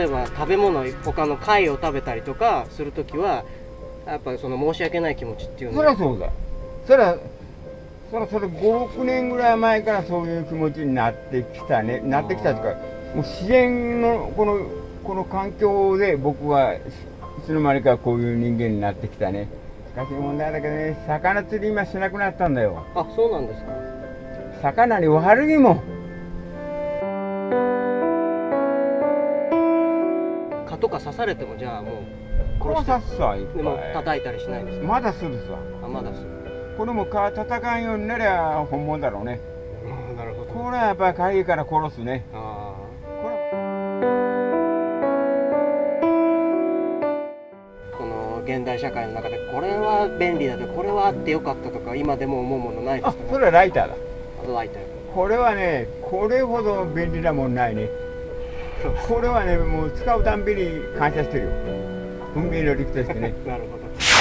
例えば食べ物他の貝を食べたりとかするときはやっぱりその申し訳ない気持ちっていうのは。 そりゃそうだ。それ5、6年ぐらい前からそういう気持ちになってきたね。なってきたというか、もう自然のこの環境で僕はいつの間にかこういう人間になってきたね。しかし問題だけどね、魚釣り今しなくなったんだよ。 あ、そうなんですか。 魚に悪気も。 蚊とか刺されてもじゃあもうこう刺すさ、いっぱい。 でも叩いたりしないんですか。 まだするさ。 あ、まだする。 これも蚊叩かんようになりゃ本物だろうね。 なるほど。 これはやっぱりかゆいから殺すね。 あこの現代社会の中でこれは便利だとこれはあってよかったとか今でも思うものないですか。 それはライターだ。 ライター。 これはね、これほど便利なもんないね。これはね、もう使うたんびに感謝してるよ。運命の力としてね。 なるほど。